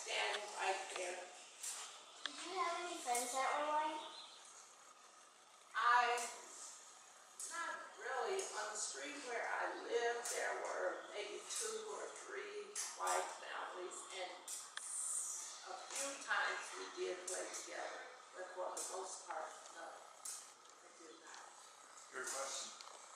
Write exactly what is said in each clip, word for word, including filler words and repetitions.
stand right there. Did you have any friends that were white? I, not really. On the street where I lived, there were maybe two or three white families, and a few times we did play together, but for the most part, no, I did not. Your question?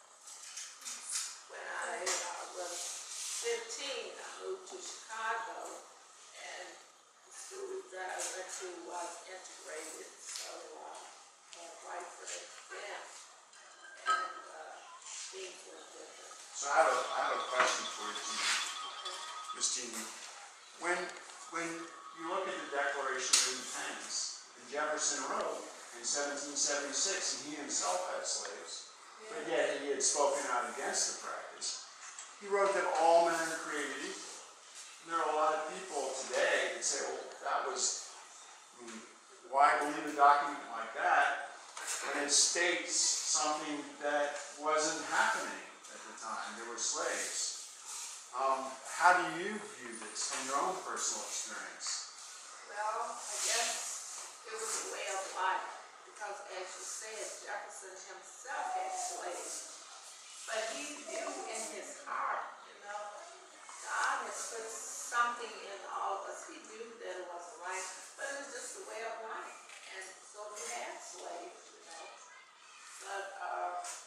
When I uh, was fifteen, I moved to Chicago, and the school that I went to was integrated, so uh, I had white friends then, and uh, things were different. So I have a, I have a question for you, Jeanie. Okay. Miss Jeanie. When, when you look at the Declaration of Independence, and Jefferson wrote in seventeen seventy-six, and he himself had slaves, Yeah. but yet he had spoken out against the practice. He wrote that all men are created equal. And there are a lot of people today that say, well, that was, I mean, why believe a document like that when it states something that wasn't happening at the time? There were slaves. Um, how do you view this from your own personal experience? Well, I guess it was a way of life, because as you said, Jefferson himself had slaves. But he knew in his heart, you know, God has put something in all of us. He knew that it wasn't right, but it was just a way of life. And so we had slaves, you know. But uh,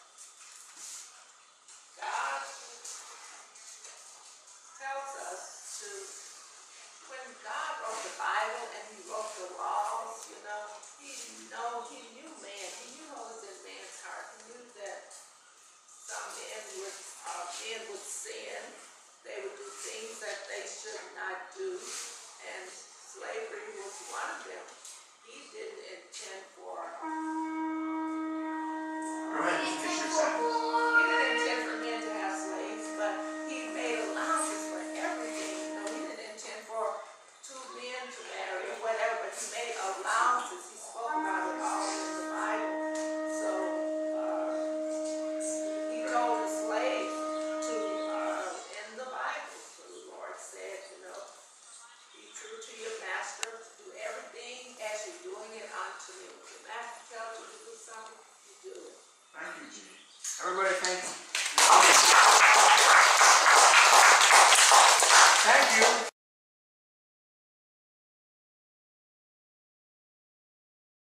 God tells us to, when God wrote the Bible and he wrote the laws, you know, he know he knew man. He knew what was in man's heart. He knew that some men would, uh, men would sin. They would do things that they should not do, and slavery was one of them. He didn't intend for. Go ahead and finish your sentence. He didn't intend for men to have slaves, but he made allowances for everything. You know, he didn't intend for two men to marry or whatever, but he made allowances. He spoke about it all in the Bible. So uh, he told the slave to, uh, in the Bible, the Lord said, you know, be true to your master, do everything as you're doing it unto me. If your master tells you to do something, you do it. Thank you, Jeanie. Everybody, thank you.